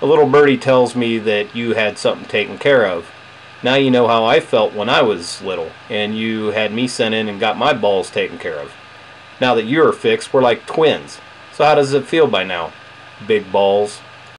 A little birdie tells me that you had something taken care of. Now you know how I felt when I was little, and you had me sent in and got my balls taken care of. Now that you're fixed, we're like twins. So how does it feel by now? Big balls.